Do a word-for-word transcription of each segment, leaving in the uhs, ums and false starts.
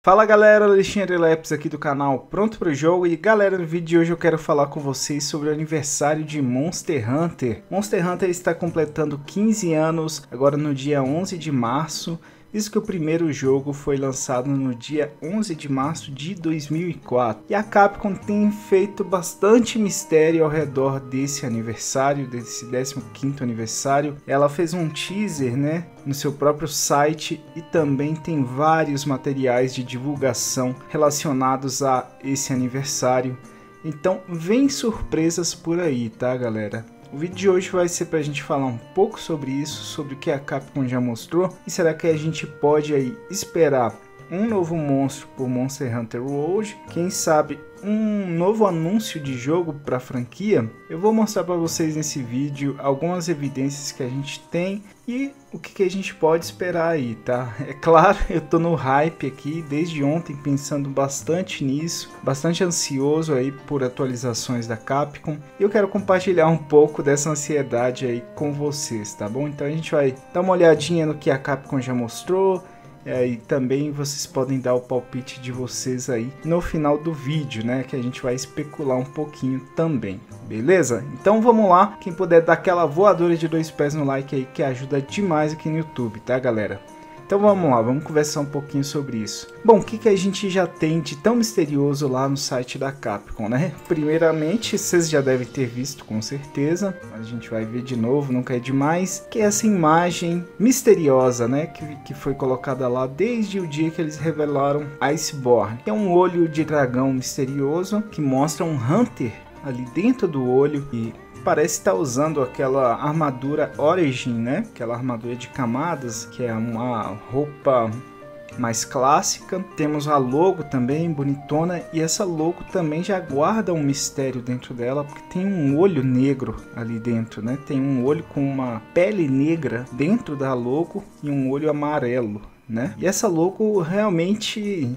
Fala galera, Alexandre Lepes aqui do canal Pronto Pro Jogo. E galera, no vídeo de hoje eu quero falar com vocês sobre o aniversário de Monster Hunter. Monster Hunter está completando quinze anos agora no dia onze de março. Isso que o primeiro jogo foi lançado no dia onze de março de dois mil e quatro. E a Capcom tem feito bastante mistério ao redor desse aniversário, desse décimo quinto aniversário. Ela fez um teaser, né, no seu próprio site e também tem vários materiais de divulgação relacionados a esse aniversário. Então vem surpresas por aí, tá galera? O vídeo de hoje vai ser para a gente falar um pouco sobre isso, sobre o que a Capcom já mostrou. E será que a gente pode aí esperar um novo monstro por Monster Hunter World? Quem sabe um novo anúncio de jogo para a franquia? Eu vou mostrar para vocês nesse vídeo algumas evidências que a gente tem e o que, que a gente pode esperar aí, tá? É claro, eu tô no hype aqui desde ontem, pensando bastante nisso, bastante ansioso aí por atualizações da Capcom. E eu quero compartilhar um pouco dessa ansiedade aí com vocês, tá bom? Então a gente vai dar uma olhadinha no que a Capcom já mostrou. É, e também vocês podem dar o palpite de vocês aí no final do vídeo, né? Que a gente vai especular um pouquinho também, beleza? Então vamos lá, quem puder dar aquela voadora de dois pés no like aí, que ajuda demais aqui no YouTube, tá galera? Então vamos lá, vamos conversar um pouquinho sobre isso. Bom, o que, que a gente já tem de tão misterioso lá no site da Capcom, né? Primeiramente, vocês já devem ter visto com certeza, mas a gente vai ver de novo, nunca é demais, que é essa imagem misteriosa, né? Que, que foi colocada lá desde o dia que eles revelaram Iceborne. É um olho de dragão misterioso que mostra um Hunter ali dentro do olho e parece estar usando aquela armadura Origin, né? Aquela armadura de camadas, que é uma roupa mais clássica. Temos a logo também, bonitona, e essa logo também já guarda um mistério dentro dela, porque tem um olho negro ali dentro, né? Tem um olho com uma pele negra dentro da logo e um olho amarelo, né? E essa logo realmente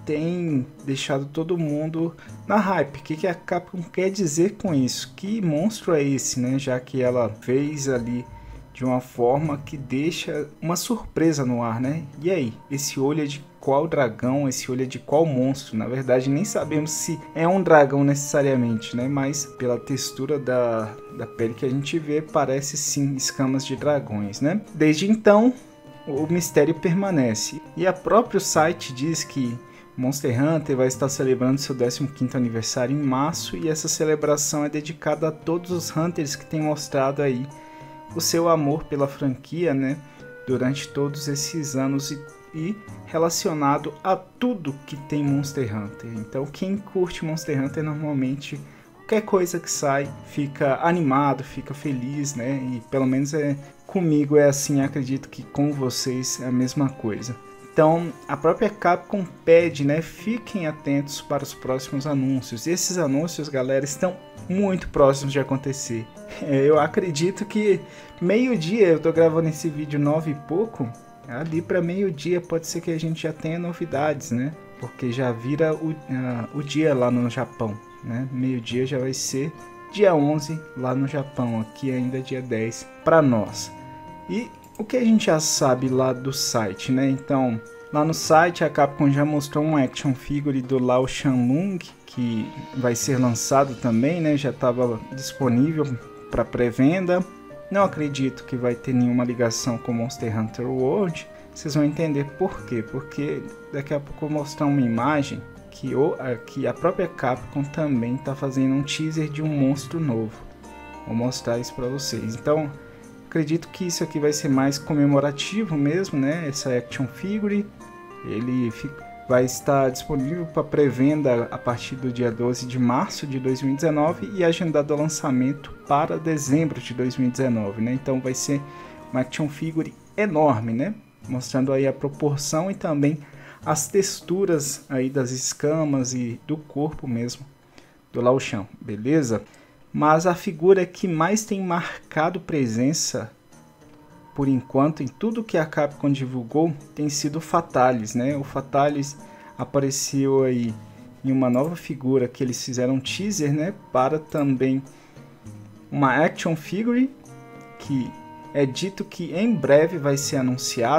tem deixado todo mundo na hype. O que, que a Capcom quer dizer com isso? Que monstro é esse, né? Já que ela fez ali de uma forma que deixa uma surpresa no ar, né? E aí, esse olho é de qual dragão? Esse olho é de qual monstro? Na verdade, nem sabemos se é um dragão necessariamente, né? Mas pela textura da, da pele que a gente vê, parece sim escamas de dragões, né? Desde então, o mistério permanece. E a próprio site diz que Monster Hunter vai estar celebrando seu décimo quinto aniversário em março, e essa celebração é dedicada a todos os Hunters que têm mostrado aí o seu amor pela franquia, né, durante todos esses anos e, e relacionado a tudo que tem Monster Hunter. Então quem curte Monster Hunter normalmente, qualquer coisa que sai, fica animado, fica feliz, né, e pelo menos é, comigo é assim, acredito que com vocês é a mesma coisa. Então, a própria Capcom pede, né, fiquem atentos para os próximos anúncios. E esses anúncios, galera, estão muito próximos de acontecer. Eu acredito que meio-dia, eu tô gravando esse vídeo nove e pouco, ali para meio-dia pode ser que a gente já tenha novidades, né? Porque já vira o, uh, o dia lá no Japão, né? Meio-dia já vai ser dia onze lá no Japão, aqui ainda é dia dez para nós. E o que a gente já sabe lá do site, né? Então, lá no site a Capcom já mostrou um action figure do Lao Shanlong, que vai ser lançado também, né? Já estava disponível para pré-venda. Não acredito que vai ter nenhuma ligação com Monster Hunter World. Vocês vão entender por quê. Porque daqui a pouco eu vou mostrar uma imagem que, o, que a própria Capcom também está fazendo um teaser de um monstro novo. Vou mostrar isso para vocês. Então, acredito que isso aqui vai ser mais comemorativo mesmo, né? Essa action figure, ele fica, vai estar disponível para pré-venda a partir do dia doze de março de dois mil e dezenove e agendado o lançamento para dezembro de dois mil e dezenove, né? Então vai ser uma action figure enorme, né? Mostrando aí a proporção e também as texturas aí das escamas e do corpo mesmo do Lao Shan, beleza? Mas a figura que mais tem marcado presença, por enquanto, em tudo que a Capcom divulgou, tem sido o Fatalis, né? O Fatalis apareceu aí em uma nova figura que eles fizeram um teaser, né? Para também uma action figure, que é dito que em breve vai ser anunciada.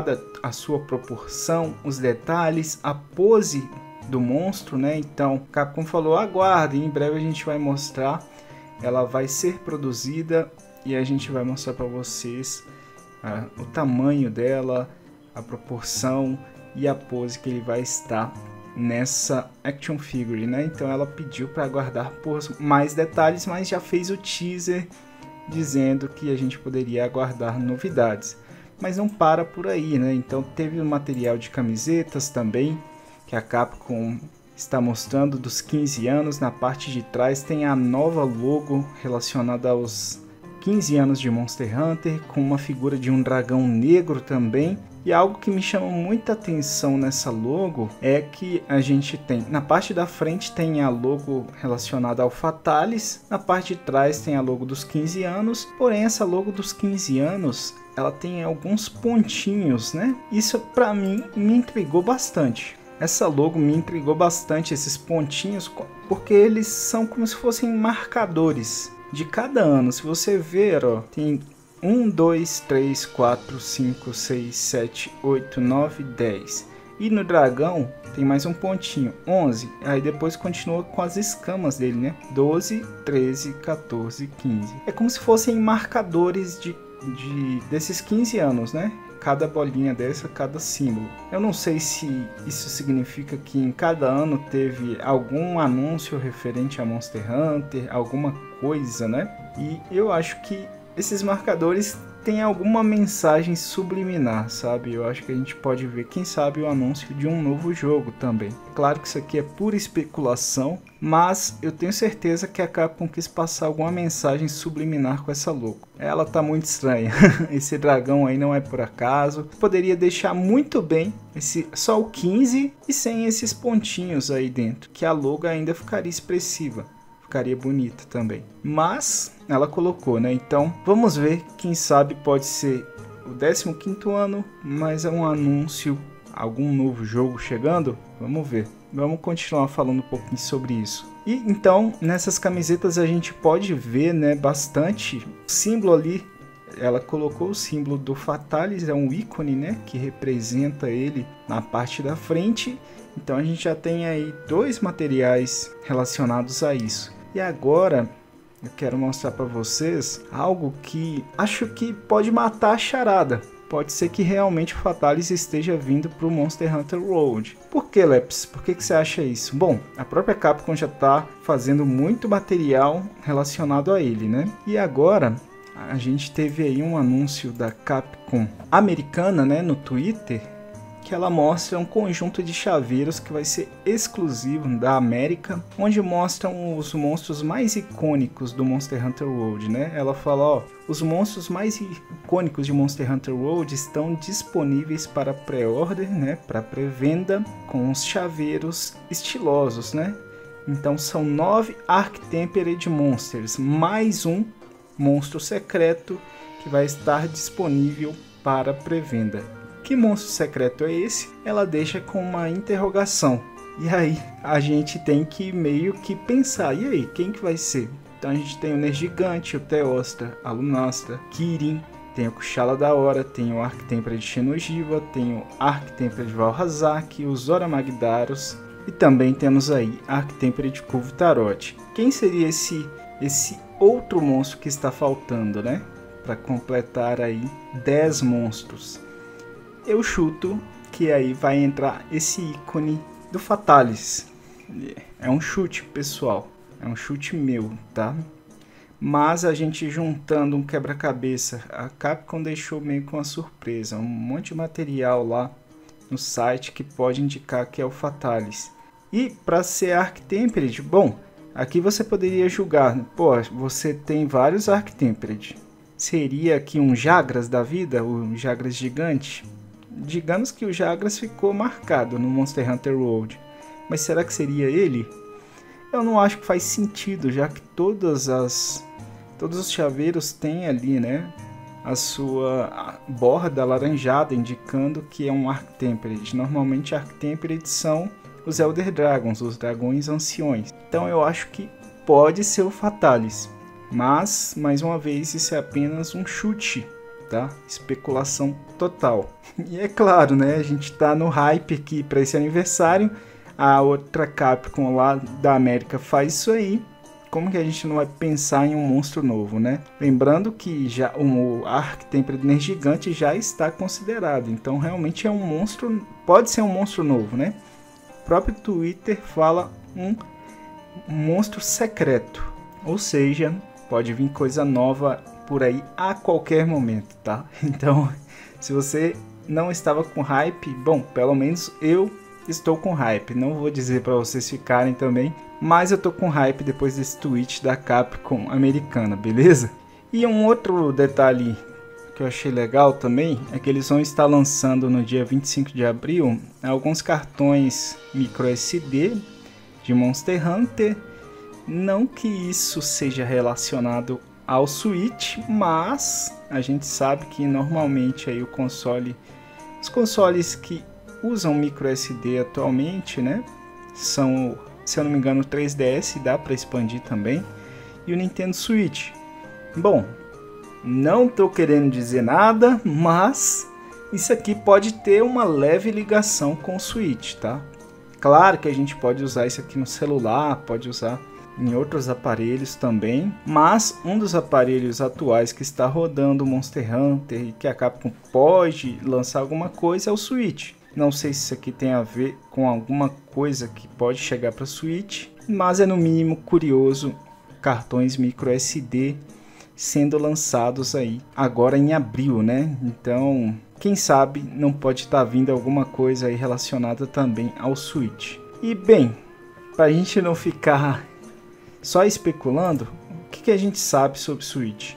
a sua proporção, os detalhes, a pose do monstro, né? Então, Capcom falou, aguarde, em breve a gente vai mostrar, ela vai ser produzida e a gente vai mostrar para vocês ah, o tamanho dela, a proporção e a pose que ele vai estar nessa action figure, né? Então ela pediu para aguardar por mais detalhes, mas já fez o teaser dizendo que a gente poderia aguardar novidades. Mas não para por aí, né? Então teve o material de camisetas também, que a Capcom está mostrando dos quinze anos. Na parte de trás tem a nova logo relacionada aos quinze anos de Monster Hunter, com uma figura de um dragão negro também. E algo que me chama muita atenção nessa logo é que a gente tem, na parte da frente tem a logo relacionada ao Fatalis, na parte de trás tem a logo dos quinze anos, porém essa logo dos quinze anos, ela tem alguns pontinhos, né? Isso pra mim me intrigou bastante. Essa logo me intrigou bastante, esses pontinhos, porque eles são como se fossem marcadores de cada ano. Se você ver, ó, tem um, dois, três, quatro, cinco, seis, sete, oito, nove, dez. E no dragão tem mais um pontinho, onze. Aí depois continua com as escamas dele, né? doze, treze, quatorze, quinze. É como se fossem marcadores de, de, desses quinze anos, né? Cada bolinha dessa, cada símbolo. Eu não sei se isso significa que em cada ano teve algum anúncio referente a Monster Hunter, alguma coisa, né? E eu acho que esses marcadores têm alguma mensagem subliminar, sabe? Eu acho que a gente pode ver, quem sabe, o anúncio de um novo jogo também. Claro que isso aqui é pura especulação, mas eu tenho certeza que a Capcom quis passar alguma mensagem subliminar com essa logo. Ela tá muito estranha. Esse dragão aí não é por acaso. Poderia deixar muito bem esse, só o quinze e sem esses pontinhos aí dentro, que a logo ainda ficaria expressiva. Ficaria bonita também, mas ela colocou, né? Então vamos ver, quem sabe pode ser o décimo quinto ano, mas é um anúncio, algum novo jogo chegando. Vamos ver, vamos continuar falando um pouquinho sobre isso. E então nessas camisetas a gente pode ver, né, bastante símbolo ali. Ela colocou o símbolo do Fatalis, é um ícone, né, que representa ele na parte da frente. Então a gente já tem aí dois materiais relacionados a isso. E agora eu quero mostrar para vocês algo que acho que pode matar a charada. Pode ser que realmente o Fatalis esteja vindo para o Monster Hunter World. Por que, Leps? Por que, que você acha isso? Bom, a própria Capcom já está fazendo muito material relacionado a ele, né? E agora a gente teve aí um anúncio da Capcom americana, né, no Twitter, que ela mostra um conjunto de chaveiros que vai ser exclusivo da América, onde mostram os monstros mais icônicos do Monster Hunter World, né? Ela fala, ó, os monstros mais icônicos de Monster Hunter World estão disponíveis para pré-order, né? Para pré-venda, com os chaveiros estilosos, né? Então são nove Arch-Tempered Monsters, mais um monstro secreto que vai estar disponível para pré-venda. Que monstro secreto é esse? Ela deixa com uma interrogação. E aí a gente tem que meio que pensar, e aí, quem que vai ser? Então a gente tem o Nergigante, o Teostra, a Lunastra, Kirin, tem o Kushala Daora, tem o Arch-Tempered Xeno'jiiva, tem o Arch-Tempered Valhazak, o Zora Magdaros e também temos aí Arch-Tempered Kulve-Taroth. Quem seria esse, esse outro monstro que está faltando, né? Para completar aí dez monstros. Eu chuto que aí vai entrar esse ícone do Fatalis. É um chute, pessoal. É um chute meu, tá? Mas a gente juntando um quebra-cabeça, a Capcom deixou meio com uma surpresa. Um monte de material lá no site que pode indicar que é o Fatalis. E para ser Arch-Tempered, bom, aqui você poderia julgar. Pô, você tem vários Arch-Tempered. Seria aqui um Jagras da vida? O Jagras gigante? Digamos que o Jagras ficou marcado no Monster Hunter World, mas será que seria ele? Eu não acho que faz sentido, já que todas as todos os chaveiros têm ali, né, a sua borda alaranjada indicando que é um Arch-Tempered. Normalmente Arch-Tempered são os Elder Dragons, os dragões anciões. Então eu acho que pode ser o Fatalis, mas mais uma vez isso é apenas um chute. tá? Especulação total. E é claro, né? A gente tá no hype aqui para esse aniversário. A outra Capcom lá da América faz isso aí. Como que a gente não vai pensar em um monstro novo, né? Lembrando que já o Archtemplar Gigante já está considerado. Então realmente é um monstro, pode ser um monstro novo, né? O próprio Twitter fala um monstro secreto. Ou seja, pode vir coisa nova por aí a qualquer momento, tá? Então, se você não estava com hype, bom, pelo menos eu estou com hype. Não vou dizer para vocês ficarem também, mas eu tô com hype depois desse tweet da Capcom americana, beleza? E um outro detalhe que eu achei legal também é que eles vão estar lançando no dia vinte e cinco de abril alguns cartões micro S D de Monster Hunter. Não que isso seja relacionado ao Switch, mas a gente sabe que normalmente aí o console, os consoles que usam micro S D atualmente, né, são, se eu não me engano, o três D S, dá para expandir também, e o Nintendo Switch. Bom, não tô querendo dizer nada, mas isso aqui pode ter uma leve ligação com o Switch, tá? Claro que a gente pode usar isso aqui no celular, pode usar em outros aparelhos também, mas um dos aparelhos atuais que está rodando Monster Hunter e que a Capcom pode lançar alguma coisa é o Switch. Não sei se isso aqui tem a ver com alguma coisa que pode chegar para Switch, mas é no mínimo curioso cartões micro S D sendo lançados aí agora em abril, né? Então, quem sabe não pode estar vindo alguma coisa aí relacionada também ao Switch. E bem, para a gente não ficar só especulando, o que, que a gente sabe sobre Switch?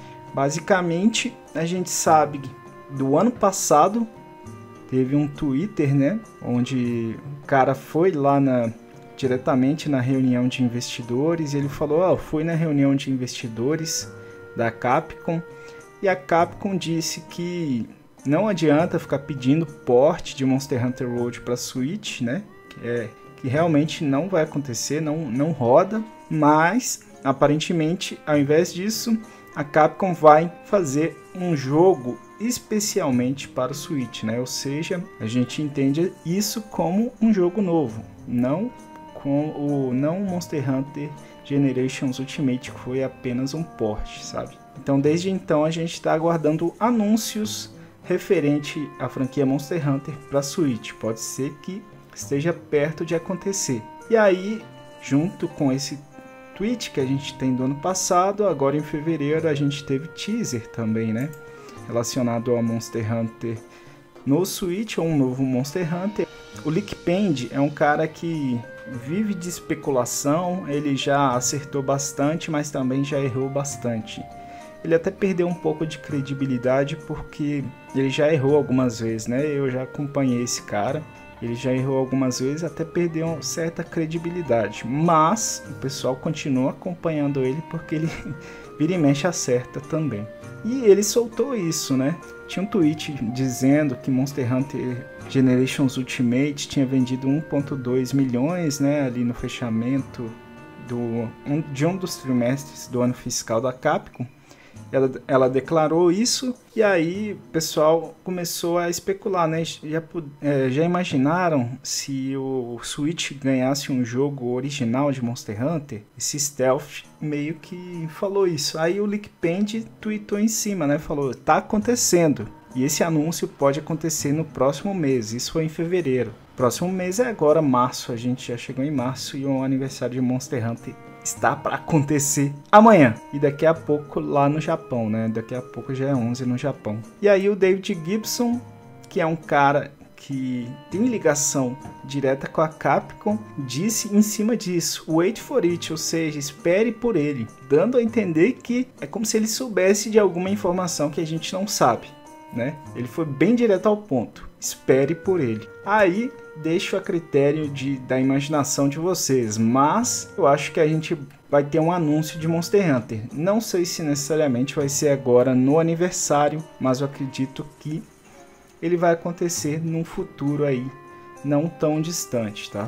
Basicamente, a gente sabe do ano passado teve um Twitter, né, onde o cara foi lá na, diretamente na reunião de investidores e ele falou, ó, oh, fui na reunião de investidores da Capcom e a Capcom disse que não adianta ficar pedindo port de Monster Hunter World para Switch, né, que, é, que realmente não vai acontecer, não, não roda, mas aparentemente ao invés disso a Capcom vai fazer um jogo especialmente para o Switch, né? Ou seja, a gente entende isso como um jogo novo, não com o não Monster Hunter Generations Ultimate, que foi apenas um port, sabe? Então desde então a gente está aguardando anúncios referente à franquia Monster Hunter para Switch. Pode ser que esteja perto de acontecer. E aí, junto com esse tweet que a gente tem do ano passado, agora em fevereiro a gente teve teaser também, né? Relacionado ao Monster Hunter no Switch, ou um novo Monster Hunter. O Lickpend é um cara que vive de especulação, ele já acertou bastante, mas também já errou bastante. Ele até perdeu um pouco de credibilidade porque ele já errou algumas vezes, né? Eu já acompanhei esse cara. Ele já errou algumas vezes, até perdeu uma certa credibilidade. Mas o pessoal continua acompanhando ele porque ele vira e mexe acerta também. E ele soltou isso, né? Tinha um tweet dizendo que Monster Hunter Generations Ultimate tinha vendido um vírgula dois milhões, né? Ali no fechamento do, um, de um dos trimestres do ano fiscal da Capcom. Ela, ela declarou isso e aí o pessoal começou a especular, né? Já, é, já imaginaram se o Switch ganhasse um jogo original de Monster Hunter? Esse Stealth meio que falou isso. Aí o Lickpend tweetou em cima, né? Falou, tá acontecendo. E esse anúncio pode acontecer no próximo mês. Isso foi em fevereiro. Próximo mês é agora, março. A gente já chegou em março e o aniversário de Monster Hunter está para acontecer amanhã. E daqui a pouco lá no Japão, né? Daqui a pouco já é onze no Japão. E aí o David Gibson, que é um cara que tem ligação direta com a Capcom, disse em cima disso, wait for it, ou seja, espere por ele, dando a entender que é como se ele soubesse de alguma informação que a gente não sabe, né? Ele foi bem direto ao ponto, espere por ele. Aí deixo a critério de, da imaginação de vocês, mas eu acho que a gente vai ter um anúncio de Monster Hunter. Não sei se necessariamente vai ser agora no aniversário, mas eu acredito que ele vai acontecer num futuro aí não tão distante, tá?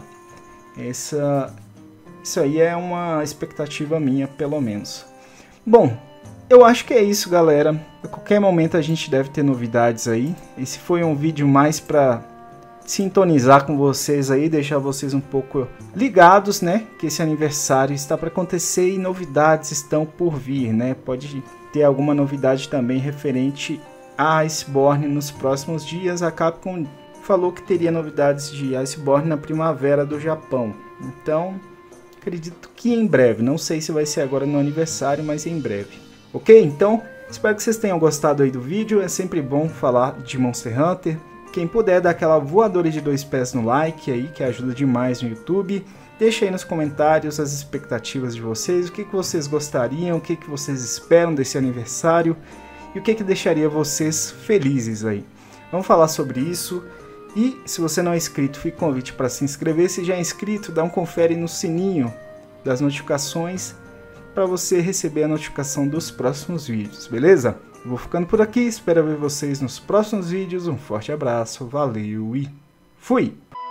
Essa, isso aí é uma expectativa minha, pelo menos. Bom, eu acho que é isso, galera. A qualquer momento a gente deve ter novidades aí. Esse foi um vídeo mais para sintonizar com vocês aí, deixar vocês um pouco ligados, né? Que esse aniversário está para acontecer e novidades estão por vir, né? Pode ter alguma novidade também referente a Iceborne nos próximos dias. A Capcom falou que teria novidades de Iceborne na primavera do Japão. Então, acredito que em breve. Não sei se vai ser agora no aniversário, mas em breve. Ok? Então, espero que vocês tenham gostado aí do vídeo. É sempre bom falar de Monster Hunter. Quem puder dar aquela voadora de dois pés no like aí, que ajuda demais no YouTube. Deixa aí nos comentários as expectativas de vocês. O que, que vocês gostariam, o que, que vocês esperam desse aniversário. E o que, que deixaria vocês felizes aí. Vamos falar sobre isso. E se você não é inscrito, fica o convite para se inscrever. Se já é inscrito, dá um confere no sininho das notificações para você receber a notificação dos próximos vídeos, beleza? Eu vou ficando por aqui, espero ver vocês nos próximos vídeos. Um forte abraço, valeu e fui!